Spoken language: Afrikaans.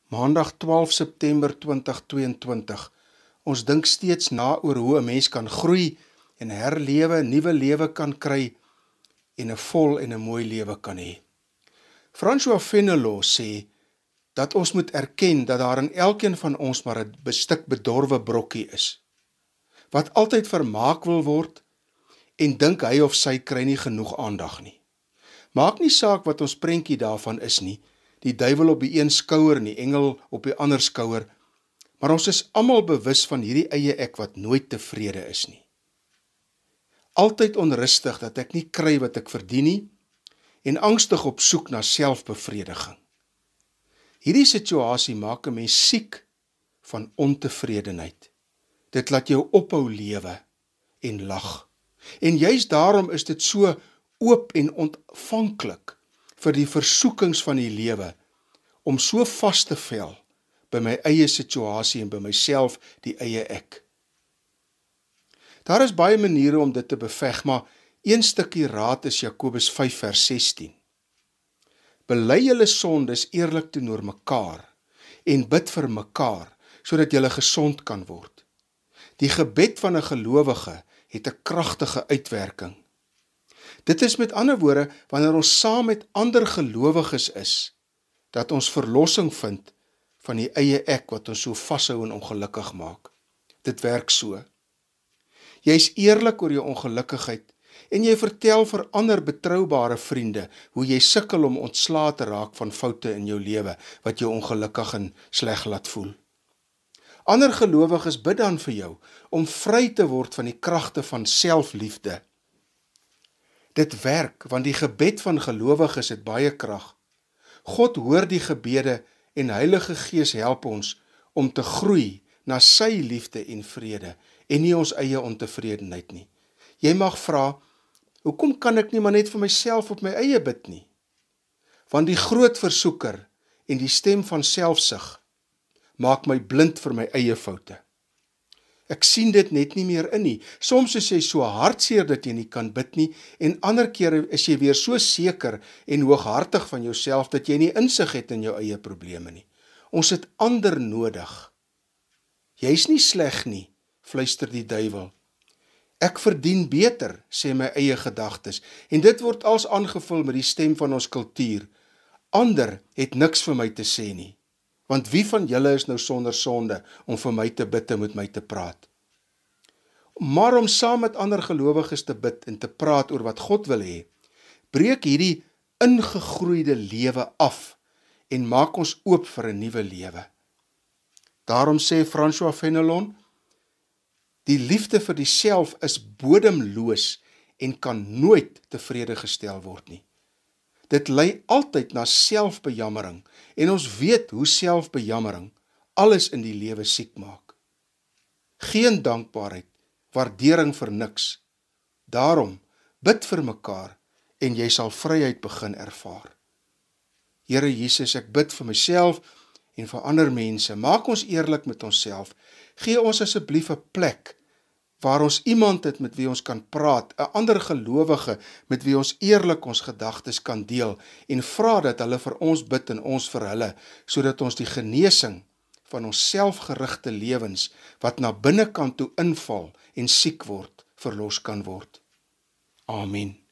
Maandag 12 September 2022. Ons dink steeds na oor hoe 'n mens kan groei en herlewe, nuwe lewe kan kry en 'n vol en 'n mooi lewe kan hê. François Fenelon sê dat ons moet erken dat daar in elkeen van ons maar 'n stuk bedorwe brokkie is, wat altyd vermaak wil word en dink hy of sy kry nie genoeg aandag nie. Maak nie saak wat ons prentjie daarvan is nie, die duiwel op die een skouer en die engel op die ander skouer, maar ons is almal bewus van hierdie eie ek wat nooit tevrede is nie. Altyd onrustig dat ek nie kry wat ek verdien nie en angstig op soek na selfbevrediging. Hierdie situasie maak 'n mens siek van ontevredenheid. Dit laat jou ophou lewe en lag. En juist daarom is dit so oop en ontvanklik vir die versoekings van die lewe om so vas te vel by my eie situasie en by myself, die eie ek. Daar is baie maniere om dit te beveg, maar een stukkie raad is Jakobus 5 vers 16. Bely julle sondes eerlik teenoor mekaar en bid vir mekaar, sodat julle gesond kan word. Die gebed van 'n gelowige het 'n kragtige uitwerking. Dit is met ander woorde, wanneer ons saam met ander gelowiges is, dat ons verlossing vind van die eie ek wat ons so vashou en ongelukkig maak. Dit werk so. Jy is eerlik oor jou ongelukkigheid en jy vertel vir ander betroubare vriende hoe jy sukkel om ontslae te raak van foute in jou lewe wat jou ongelukkig en sleg laat voel. Ander gelowiges bid dan vir jou om vry te word van die kragte van selfliefde. Dit werk, want die gebed van gelowiges het baie krag. God hoor die gebede en Heilige Gees help ons om te groei na sy liefde en vrede en nie ons eie ontevredenheid nie. Jy mag vra, hoekom kan ek nie maar net vir myself op my eie bid nie? Want die groot versoeker en die stem van selfsug maak my blind vir my eie foute. Ek sien dit net nie meer in nie. Soms is jy so hartseer dat jy nie kan bid nie en ander kere is jy weer so seker en hooghartig van jouself dat jy nie insig het in jou eie probleme nie. Ons het ander nodig. Jy's nie sleg nie, fluister die duiwel. Ek verdien beter, sê my eie gedagtes, en dit word als aangevul met die stem van ons kultuur. Ander het niks vir my te sê nie. Want wie van julle is nou sonder sonde om vir my te bid en met my te praat? Maar om saam met ander gelowiges te bid en te praat oor wat God wil hê, breek hierdie ingegroeide lewe af en maak ons oop vir 'n nuwe lewe. Daarom sê François Fenelon, die liefde vir diself is bodemloos en kan nooit tevrede gestel word nie. Dit lei altyd na selfbejammering en ons weet hoe selfbejammering alles in die lewe siek maak. Geen dankbaarheid, waardering vir niks. Daarom, bid vir mekaar en jy sal vryheid begin ervaar. Here Jesus, ek bid vir myself en vir ander mense. Maak ons eerlik met onsself. Gee ons asseblief 'n plek waar ons iemand het met wie ons kan praat, 'n ander gelowige met wie ons eerlik ons gedagtes kan deel en vra dat hulle vir ons bid en ons vir hulle, sodat ons die genesing van ons selfgerigte lewens wat na binnekant toe inval en siek word, verlos kan word. Amen.